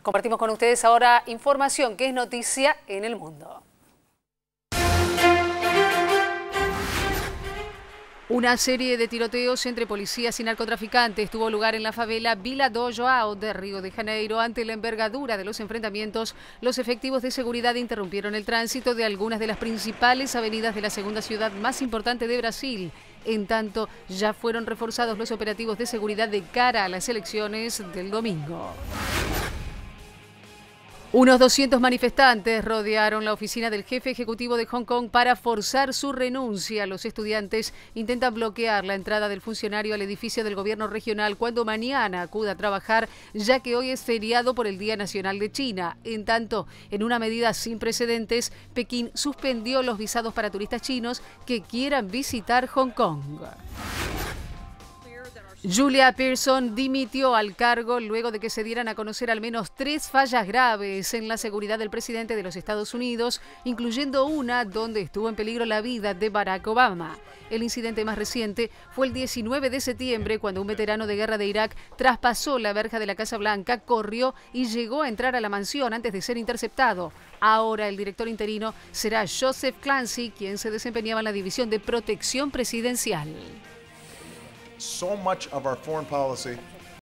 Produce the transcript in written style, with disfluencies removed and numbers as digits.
Compartimos con ustedes ahora información que es noticia en el mundo. Una serie de tiroteos entre policías y narcotraficantes tuvo lugar en la favela Vila do João de Río de Janeiro. Ante la envergadura de los enfrentamientos, los efectivos de seguridad interrumpieron el tránsito de algunas de las principales avenidas de la segunda ciudad más importante de Brasil. En tanto, ya fueron reforzados los operativos de seguridad de cara a las elecciones del domingo. Unos 200 manifestantes rodearon la oficina del jefe ejecutivo de Hong Kong para forzar su renuncia. Los estudiantes intentan bloquear la entrada del funcionario al edificio del gobierno regional cuando mañana acuda a trabajar, ya que hoy es feriado por el Día Nacional de China. En tanto, en una medida sin precedentes, Pekín suspendió los visados para turistas chinos que quieran visitar Hong Kong. Julia Pearson dimitió al cargo luego de que se dieran a conocer al menos 3 fallas graves en la seguridad del presidente de los Estados Unidos, incluyendo una donde estuvo en peligro la vida de Barack Obama. El incidente más reciente fue el 19 de septiembre, cuando un veterano de guerra de Irak traspasó la verja de la Casa Blanca, corrió y llegó a entrar a la mansión antes de ser interceptado. Ahora el director interino será Joseph Clancy, quien se desempeñaba en la División de Protección Presidencial. So much of our foreign policy